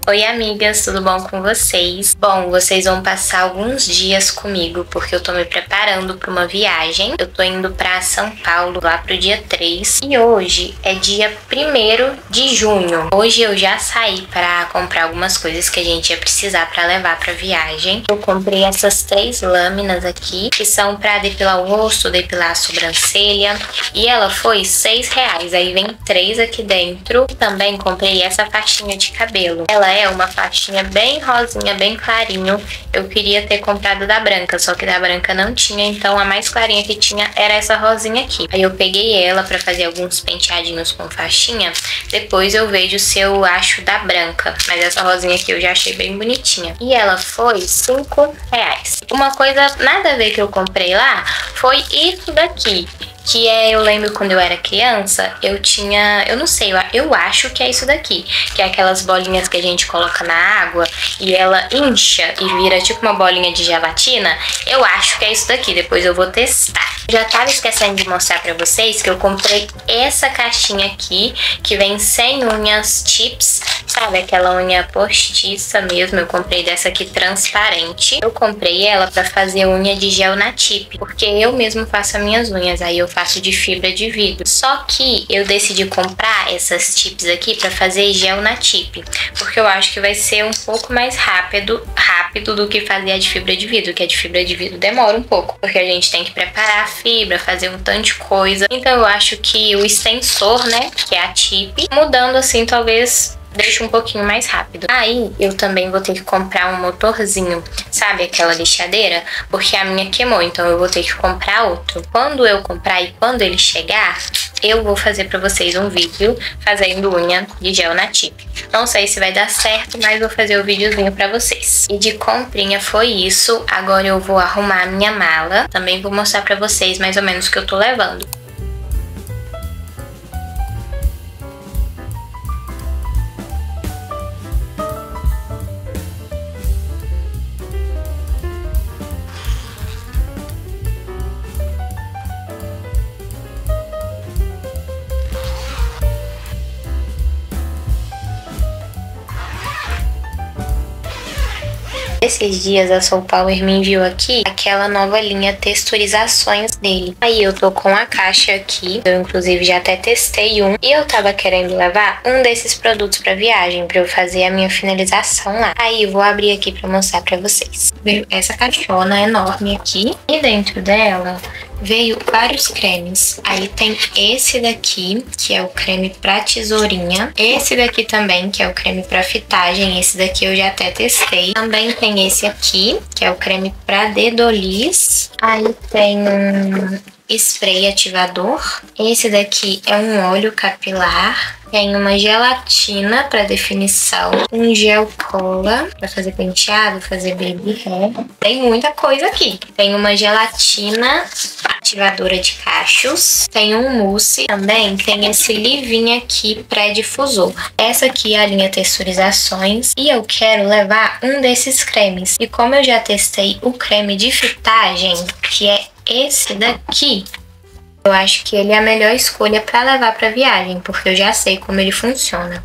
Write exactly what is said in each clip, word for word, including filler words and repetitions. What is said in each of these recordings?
Oi amigas, tudo bom com vocês? Bom, vocês vão passar alguns dias comigo porque eu tô me preparando para uma viagem. Eu tô indo para São Paulo lá pro dia três e hoje é dia primeiro de junho. Hoje eu já saí para comprar algumas coisas que a gente ia precisar para levar pra viagem. Eu comprei essas três lâminas aqui que são para depilar o rosto, depilar a sobrancelha e ela foi seis reais. Aí vem três aqui dentro. E também comprei essa faixinha de cabelo. Ela é uma faixinha bem rosinha, bem clarinho. Eu queria ter comprado da branca, só que da branca não tinha, então a mais clarinha que tinha era essa rosinha aqui. Aí eu peguei ela pra fazer alguns penteadinhos com faixinha. Depois eu vejo se eu acho da branca, mas essa rosinha aqui eu já achei bem bonitinha. E ela foi cinco reais. Uma coisa nada a ver que eu comprei lá foi isso daqui. Que é, eu lembro quando eu era criança, eu tinha, eu não sei, eu, eu acho que é isso daqui, que é aquelas bolinhas que a gente coloca na água e ela incha e vira tipo uma bolinha de gelatina. Eu acho que é isso daqui, depois eu vou testar. Já tava esquecendo de mostrar pra vocês que eu comprei essa caixinha aqui, que vem sem unhas chips, sabe, aquela unha postiça mesmo. Eu comprei dessa aqui transparente. Eu comprei ela pra fazer unha de gel na tip, porque eu mesmo faço as minhas unhas, aí eu faço de fibra de vidro. Só que eu decidi comprar essas tips aqui pra fazer gel na tip, porque eu acho que vai ser um pouco mais rápido, rápido do que fazer a de fibra de vidro, que a de fibra de vidro demora um pouco, porque a gente tem que preparar a fibra, fazer um tanto de coisa. Então eu acho que o extensor, né, que é a tip, mudando assim, talvez deixa um pouquinho mais rápido. Aí eu também vou ter que comprar um motorzinho, sabe aquela lixadeira? Porque a minha queimou, então eu vou ter que comprar outro. Quando eu comprar e quando ele chegar, eu vou fazer pra vocês um vídeo fazendo unha de gel na tip. Não sei se vai dar certo, mas vou fazer o videozinho pra vocês. E de comprinha foi isso. Agora eu vou arrumar a minha mala. Também vou mostrar pra vocês mais ou menos o que eu tô levando. Esses dias a Soul Power me enviou aqui aquela nova linha texturizações dele. Aí eu tô com a caixa aqui, eu inclusive já até testei um. E eu tava querendo levar um desses produtos pra viagem, pra eu fazer a minha finalização lá. Aí eu vou abrir aqui pra mostrar pra vocês. Veio essa caixona enorme aqui e dentro dela veio vários cremes. Aí tem esse daqui, que é o creme pra tesourinha. Esse daqui também, que é o creme pra fitagem. Esse daqui eu já até testei. Também tem esse aqui, que é o creme pra dedoliz. Aí tem um spray ativador. Esse daqui é um óleo capilar. Tem uma gelatina para definição, um gel cola para fazer penteado, fazer baby hair. Tem muita coisa aqui. Tem uma gelatina ativadora de cachos, tem um mousse, também tem esse livinho aqui pré-difusor. Essa aqui é a linha texturizações e eu quero levar um desses cremes. E como eu já testei o creme de fitagem, que é esse daqui, eu acho que ele é a melhor escolha para levar para viagem, porque eu já sei como ele funciona.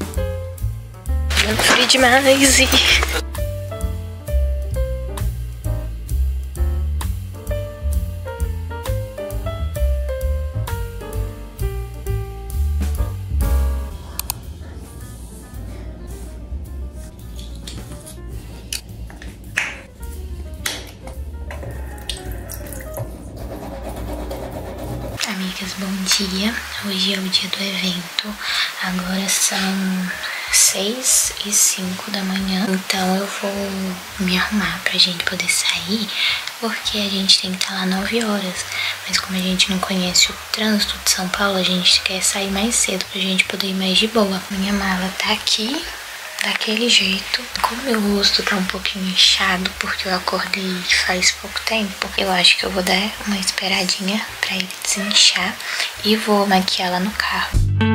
Frio demais e... amigas, bom dia. Hoje é o dia do evento. Agora são seis e cinco da manhã. Então eu vou me arrumar pra gente poder sair, porque a gente tem que estar lá nove horas. Mas como a gente não conhece o trânsito de São Paulo, a gente quer sair mais cedo pra gente poder ir mais de boa. Minha mala tá aqui, daquele jeito. Como meu rosto tá um pouquinho inchado porque eu acordei faz pouco tempo, eu acho que eu vou dar uma esperadinha pra ele desinchar e vou maquiar lá no carro.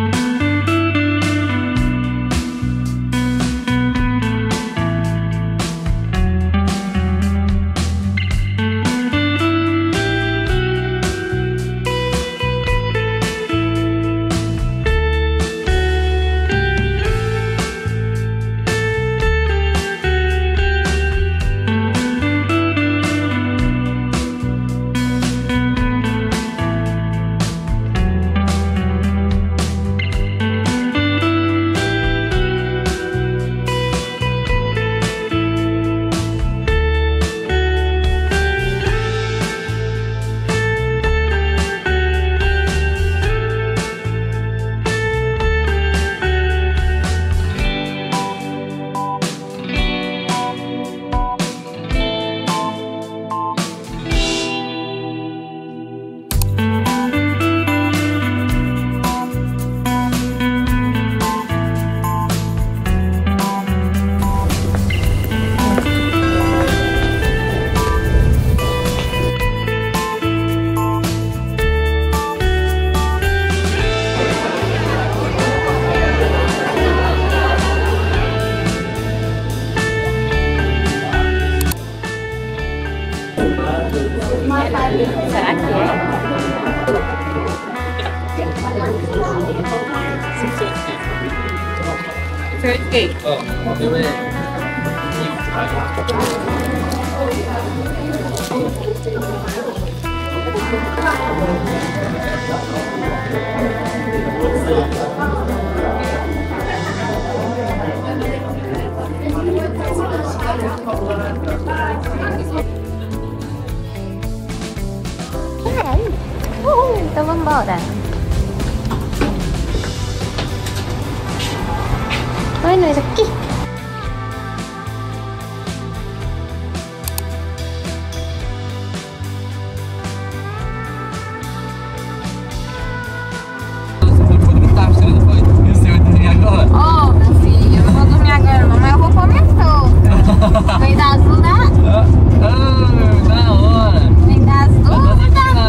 Será que é? Certei. Ó, eu é. Uhul, então vamos embora. Oi, nós aqui. Ó, meu filho, eu vou dormir agora, mamãe, eu vou comer tudo. Vem das dúvidas? Ah, da hora. Vem das dúvidas?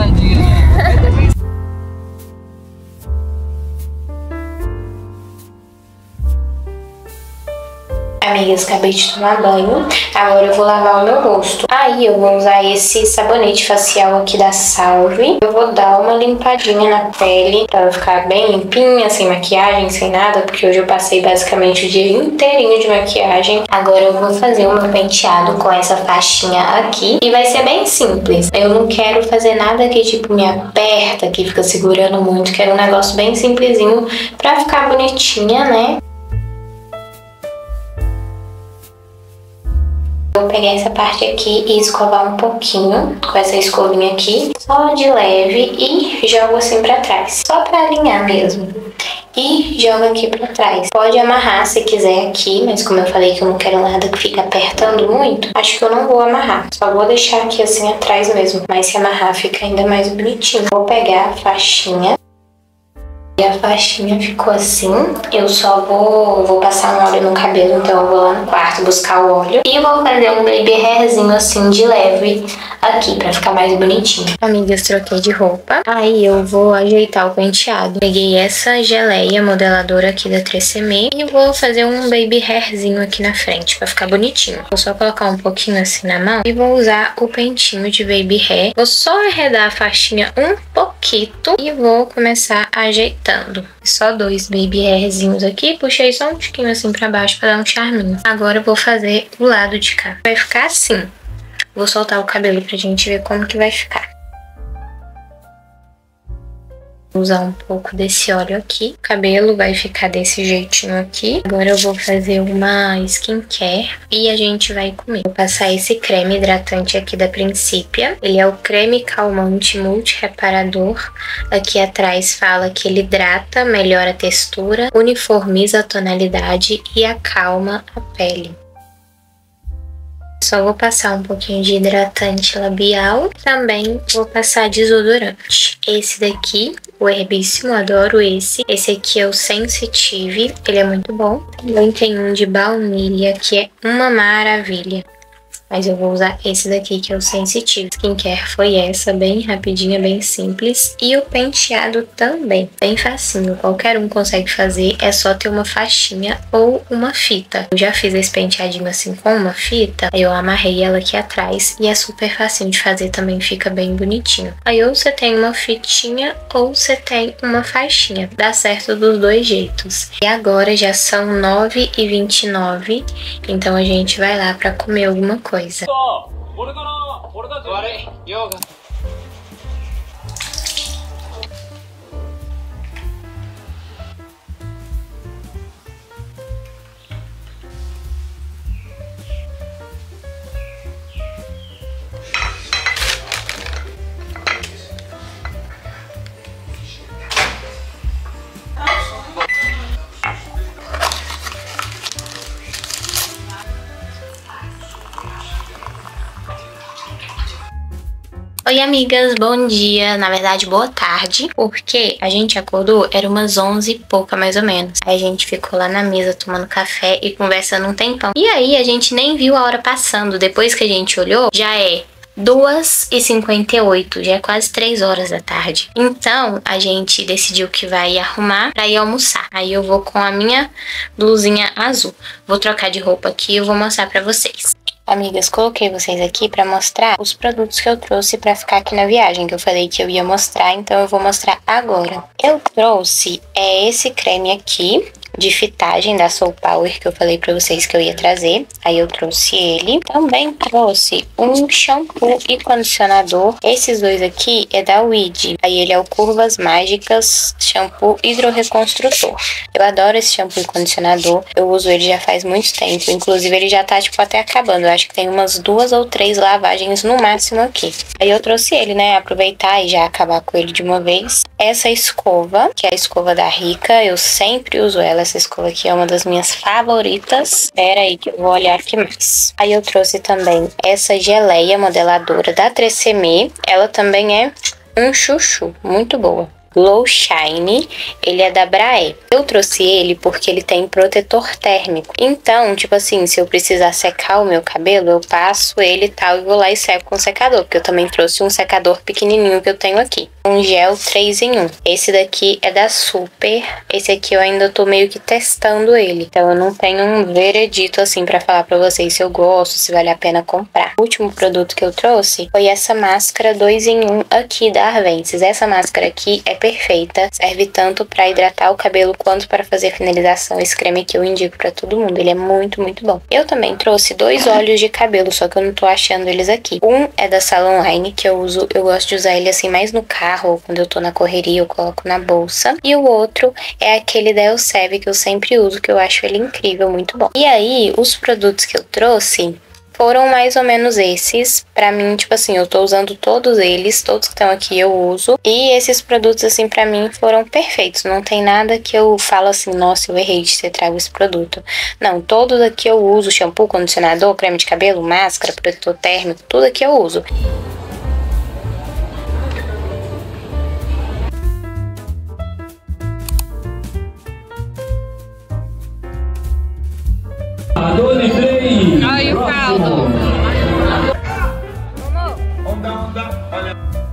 Amigas, acabei de tomar banho, agora eu vou lavar o meu rosto. Aí eu vou usar esse sabonete facial aqui da Salve. Eu vou dar uma limpadinha na pele pra ela ficar bem limpinha, sem maquiagem, sem nada, porque hoje eu passei basicamente o dia inteirinho de maquiagem. Agora eu vou fazer o meu penteado com essa faixinha aqui e vai ser bem simples. Eu não quero fazer nada que tipo me aperta, que fica segurando muito, quero um negócio bem simplesinho pra ficar bonitinha, né? Vou pegar essa parte aqui e escovar um pouquinho com essa escovinha aqui, só de leve, e jogo assim pra trás, só pra alinhar mesmo. E jogo aqui pra trás. Pode amarrar se quiser aqui, mas como eu falei que eu não quero nada que fique apertando muito, acho que eu não vou amarrar. Só vou deixar aqui assim atrás mesmo, mas se amarrar fica ainda mais bonitinho. Vou pegar a faixinha. E a faixinha ficou assim. Eu só vou, vou passar um óleo no cabelo, então eu vou lá no quarto buscar o óleo. E vou fazer um baby hairzinho assim de leve aqui, pra ficar mais bonitinho. Amigas, troquei de roupa. Aí eu vou ajeitar o penteado. Peguei essa geleia modeladora aqui da três C M e vou fazer um baby hairzinho aqui na frente, pra ficar bonitinho. Vou só colocar um pouquinho assim na mão e vou usar o pentinho de baby hair. Vou só arredar a faixinha um pouquinho e vou começar a ajeitar. Só dois baby hairzinhos aqui, puxei só um tiquinho assim pra baixo pra dar um charminho. Agora eu vou fazer o lado de cá. Vai ficar assim. Vou soltar o cabelo pra gente ver como que vai ficar. Vou usar um pouco desse óleo aqui. O cabelo vai ficar desse jeitinho aqui. Agora eu vou fazer uma skincare e a gente vai comer. Vou passar esse creme hidratante aqui da Principia. Ele é o creme calmante multireparador. Aqui atrás fala que ele hidrata, melhora a textura, uniformiza a tonalidade e acalma a pele. Só vou passar um pouquinho de hidratante labial. Também vou passar desodorante. Esse daqui, o Herbíssimo, adoro esse. Esse aqui é o Sensitive, ele é muito bom. Também tem um de baunilha, que é uma maravilha. Mas eu vou usar esse daqui, que é o Sensitive. Skincare foi essa, bem rapidinha, bem simples. E o penteado também, bem facinho. Qualquer um consegue fazer, é só ter uma faixinha ou uma fita. Eu já fiz esse penteadinho assim com uma fita, aí eu amarrei ela aqui atrás. E é super facinho de fazer também, fica bem bonitinho. Aí ou você tem uma fitinha ou você tem uma faixinha. Dá certo dos dois jeitos. E agora já são nove e vinte e nove, então a gente vai lá pra comer alguma coisa. Coisa. Oi amigas, bom dia, na verdade boa tarde, porque a gente acordou, era umas onze e pouca mais ou menos. Aí a gente ficou lá na mesa tomando café e conversando um tempão. E aí a gente nem viu a hora passando, depois que a gente olhou, já é duas e cinquenta e oito, já é quase três horas da tarde. Então a gente decidiu que vai arrumar pra ir almoçar. Aí eu vou com a minha blusinha azul. Vou trocar de roupa aqui e eu vou mostrar pra vocês. Amigas, coloquei vocês aqui pra mostrar os produtos que eu trouxe pra ficar aqui na viagem, que eu falei que eu ia mostrar, então eu vou mostrar agora. Eu trouxe é, esse creme aqui, de fitagem da Soul Power, que eu falei pra vocês que eu ia trazer. Aí eu trouxe ele. Também trouxe um shampoo e condicionador. Esses dois aqui é da Ouija. Aí ele é o Curvas Mágicas Shampoo Hidroreconstrutor. Eu adoro esse shampoo e condicionador. Eu uso ele já faz muito tempo. Inclusive ele já tá tipo até acabando. Eu acho que tem umas duas ou três lavagens no máximo aqui. Aí eu trouxe ele, né? Aproveitar e já acabar com ele de uma vez. Essa escova, que é a escova da Rica. Eu sempre uso ela. Essa escova aqui é uma das minhas favoritas. Espera aí que eu vou olhar aqui mais. Aí eu trouxe também essa geleia modeladora da três C M. Ela também é um chuchu, muito boa. Glow Shine, ele é da Braé. Eu trouxe ele porque ele tem protetor térmico. Então, tipo assim, se eu precisar secar o meu cabelo, eu passo ele e tal e vou lá e seco com o secador. Porque eu também trouxe um secador pequenininho que eu tenho aqui. Um gel três em um. Esse daqui é da Super. Esse aqui eu ainda tô meio que testando ele. Então eu não tenho um veredito assim pra falar pra vocês se eu gosto, se vale a pena comprar. O último produto que eu trouxe foi essa máscara dois em um aqui da Arvensis. Essa máscara aqui é perfeita. Serve tanto pra hidratar o cabelo quanto para fazer finalização. Esse creme aqui eu indico pra todo mundo. Ele é muito, muito bom. Eu também trouxe dois óleos de cabelo, só que eu não tô achando eles aqui. Um é da Salon Line, que eu uso, eu gosto de usar ele assim mais no carro, ou quando eu tô na correria eu coloco na bolsa. E o outro é aquele da Elseve que eu sempre uso, que eu acho ele incrível, muito bom. E aí, os produtos que eu trouxe foram mais ou menos esses. Pra mim, tipo assim, eu tô usando todos eles, todos que estão aqui eu uso. E esses produtos, assim, pra mim foram perfeitos. Não tem nada que eu falo assim, nossa, eu errei de ter trago esse produto. Não, todos aqui eu uso, shampoo, condicionador, creme de cabelo, máscara, protetor térmico, tudo aqui eu uso. Caiu o caldo. Onda, onda, olha.